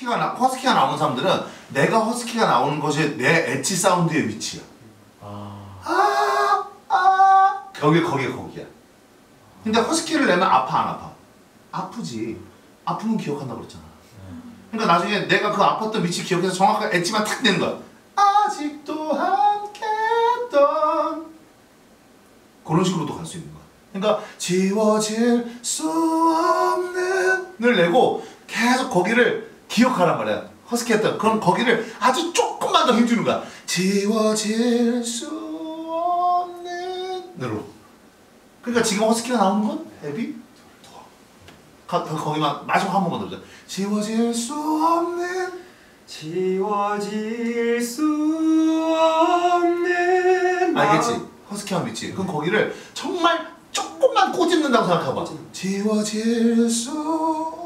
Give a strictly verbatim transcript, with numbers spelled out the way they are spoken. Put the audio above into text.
허스키가 나 허스키가 나오는 사람들은 내가 허스키가 나오는 것이 내 엣지 사운드의 위치야. 아, 아, 아, 거기 거기 거기야. 근데 허스키를 내면 아파 안 아파? 아프지. 아프면 기억한다고 그랬잖아. 그러니까 나중에 내가 그 아팠던 위치 기억해서 정확하게 엣지만 탁 내는 거야. 아직도 함께했던 그런 식으로도 갈 수 있는 거야. 그러니까 지워질 수 없는을 내고 계속 거기를 기억하란 말이야. 허스키 했던 그럼 거기를 아주 조금만 더 힘주는 거야. 지워질 수 없는 으로. 그러니까 지금 허스키가 나오는 건 헤비 더 거기만 마지막 한 번만 더 보자. 지워질 수 없는 지워질 수 없는 알겠지? 허스키한 위치. 그럼 거기를 정말 조금만 꼬집는다고 생각해봐. 지워질 수